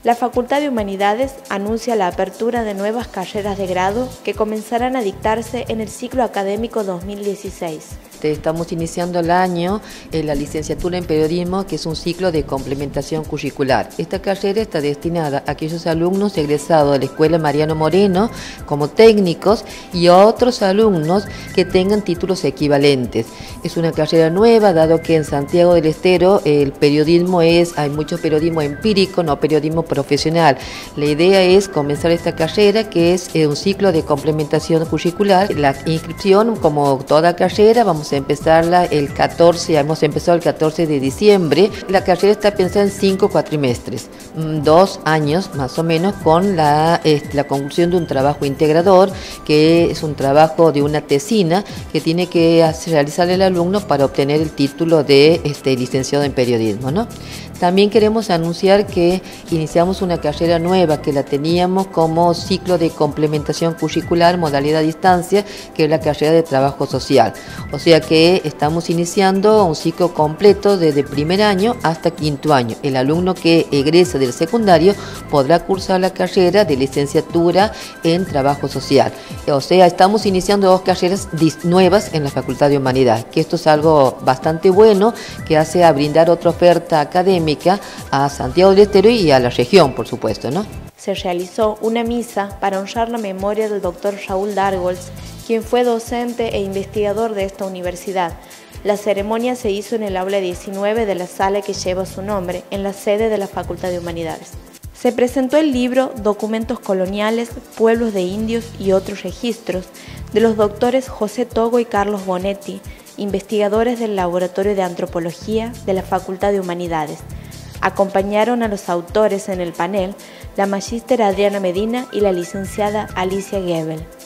La Facultad de Humanidades anuncia la apertura de nuevas carreras de grado que comenzarán a dictarse en el ciclo académico 2016. Estamos iniciando el año en la licenciatura en periodismo, que es un ciclo de complementación curricular. Esta carrera está destinada a aquellos alumnos egresados de la Escuela Mariano Moreno como técnicos y a otros alumnos que tengan títulos equivalentes. Es una carrera nueva, dado que en Santiago del Estero el periodismo hay mucho periodismo empírico, no periodismo profesional. La idea es comenzar esta carrera, que es un ciclo de complementación curricular. La inscripción, como toda carrera, vamos a empezarla hemos empezado el 14 de diciembre. La carrera está pensada en 5 cuatrimestres, 2 años más o menos, con la conclusión de un trabajo integrador, que es un trabajo de una tesina que tiene que realizar el alumno para obtener el título de licenciado en periodismo, ¿no? También queremos anunciar que iniciamos una carrera nueva que la teníamos como ciclo de complementación curricular, modalidad a distancia, que es la carrera de trabajo social. O sea que estamos iniciando un ciclo completo desde primer año hasta quinto año. El alumno que egresa del secundario podrá cursar la carrera de licenciatura en trabajo social. O sea, estamos iniciando 2 carreras nuevas en la Facultad de Humanidades, que esto es algo bastante bueno, que hace a brindar otra oferta académica a Santiago del Estero y a la región, por supuesto, ¿no? Se realizó una misa para honrar la memoria del doctor Raúl Dargols, quien fue docente e investigador de esta universidad. La ceremonia se hizo en el aula 19 de la sala que lleva su nombre, en la sede de la Facultad de Humanidades. Se presentó el libro Documentos coloniales, pueblos de indios y otros registros, de los doctores José Togo y Carlos Bonetti, investigadores del Laboratorio de Antropología de la Facultad de Humanidades. Acompañaron a los autores en el panel la magíster Adriana Medina y la licenciada Alicia Gebel.